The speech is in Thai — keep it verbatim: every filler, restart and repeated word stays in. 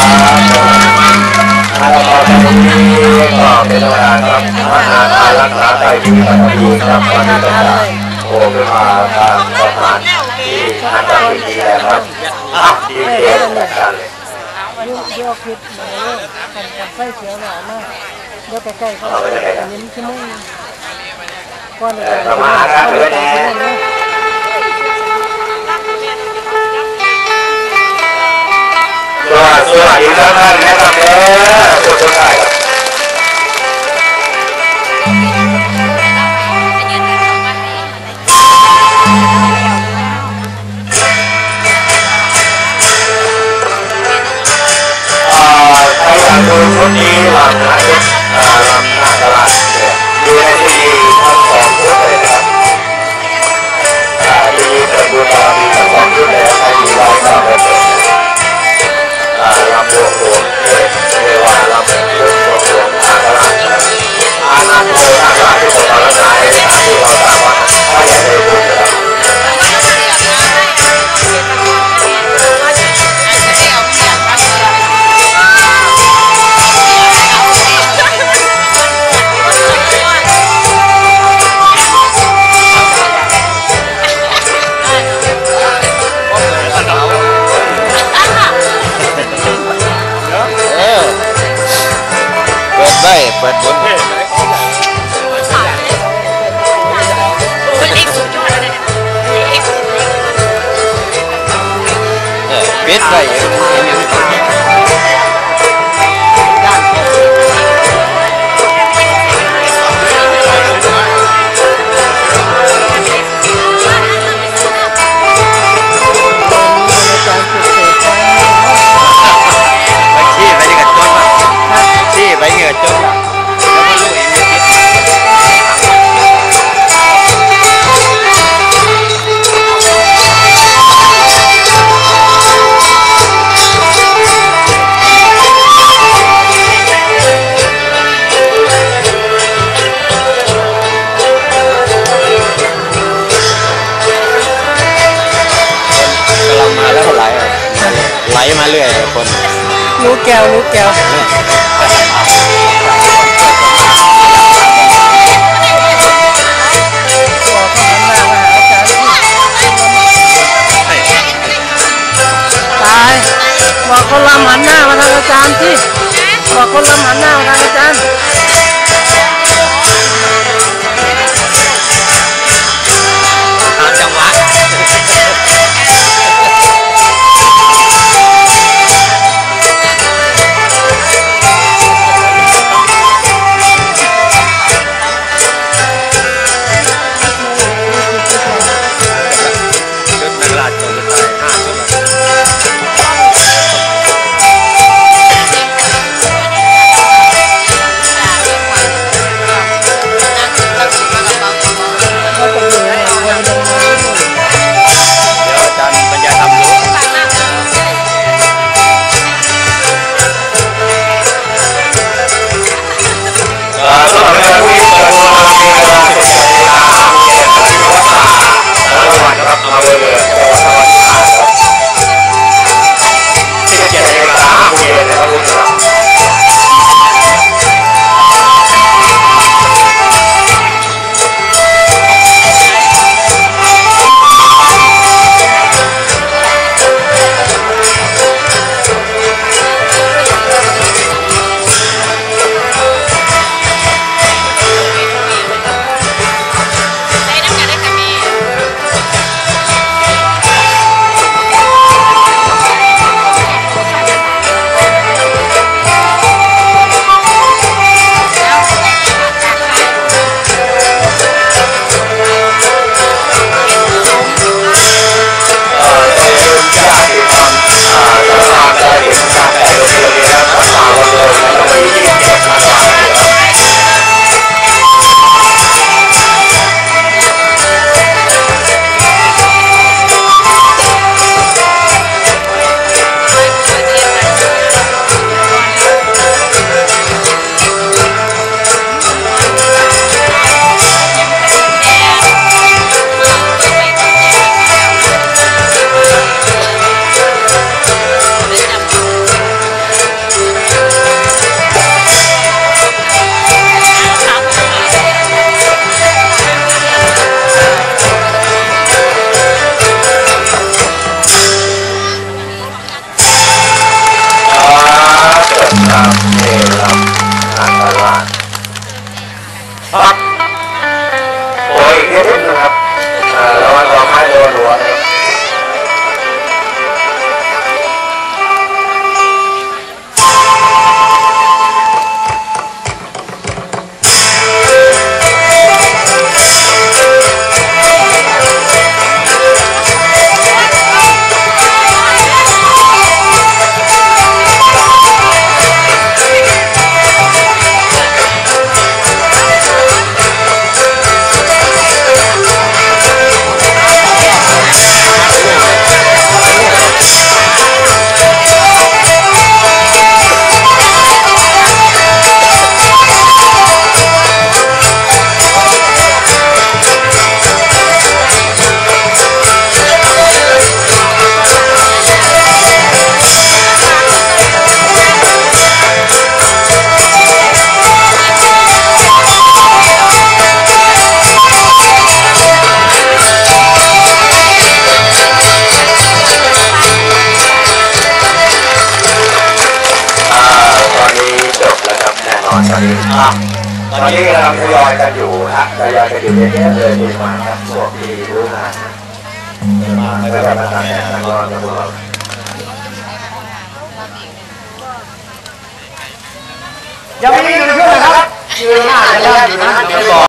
ต่อไปนี้ก็เป็นเวลาครับพนักงานรักษาไข้ที่ปัตตานีครับตอนนี้ก็จะโผล่ขึ้นมาทางสะพานที่ทางการดีแล้วครับดีเด่นเหมือนกันเลยเดี๋ยวคิดมาเลยกันกันไฟเขียวหนาวมากเดี๋ยวไปใกล้เขายิ้มขี้มุ้งก้อนเลยประมาณนั้นเลยนะสวัสดีท่านท่านนะครับเด้อทุกท่านครับใครอยากดูชุดนี้ลำนะลำหน้าตลาดดูในทีวีทั้งสองชุดเลยครับทีวีเปิดดูตลาดมีทั้งสองชุดเลยใครมีไลน์ก็เปิดลำบวงหลวงเทวาลำบวงหลวงหลวงอาตลาดอาณาโกอาตลาดที่ผมตอนนั้นในที่เราตามว่าถ้าอยากได้ดูนะครับเปิดบนปิดได้ไหลมาเรื่อยคนรู้แก้วรู้แก้วตายบอกคนลำหันหน้ามาทางอาจารย์ที่บอกคนลำหันหน้ามาทางอาจารย์ตามจังหวะเนอนตอนนี้ตอนนี้กำลังทยอยกันอยู่ฮะทยอยกันอยู่เยอะๆเลยดีมาครับพวกที่รู้งานไม่ได้มาทำงานนอนกันพวกเรายังไม่มีเงินขึ้นนะครับยืนหน้ากันแล้วอยู่นะ